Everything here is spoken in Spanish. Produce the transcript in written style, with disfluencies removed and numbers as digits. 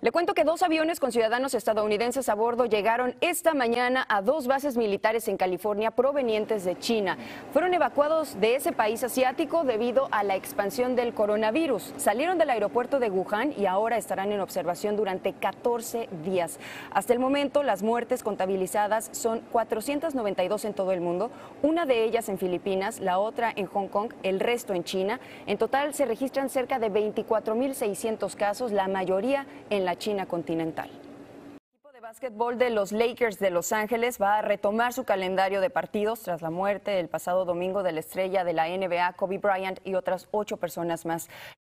Le cuento que 2 aviones con ciudadanos estadounidenses a bordo llegaron esta mañana a 2 bases militares en California provenientes de China. Fueron evacuados de ese país asiático debido a la expansión del coronavirus. Salieron del aeropuerto de Wuhan y ahora estarán en observación durante 14 días. Hasta el momento, las muertes contabilizadas son 492 en todo el mundo, una de ellas en Filipinas, la otra en Hong Kong, el resto en China. En total se registran cerca de 24.600 casos, la mayoría en la China continental. El equipo de básquetbol de los Lakers de Los Ángeles va a retomar su calendario de partidos tras la muerte el pasado domingo de la estrella de la NBA, Kobe Bryant, y otras 8 personas más.